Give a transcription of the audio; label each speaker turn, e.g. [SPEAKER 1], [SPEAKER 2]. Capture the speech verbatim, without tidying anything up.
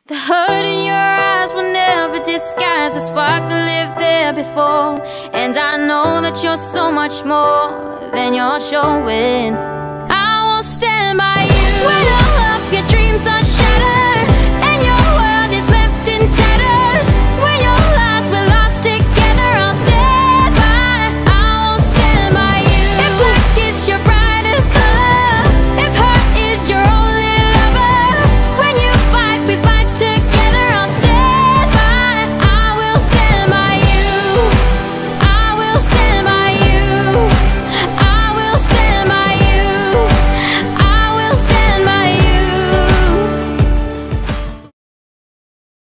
[SPEAKER 1] The hurt in your eyes will never disguise the spark that lived there before. And I know that you're so much more than you're showing.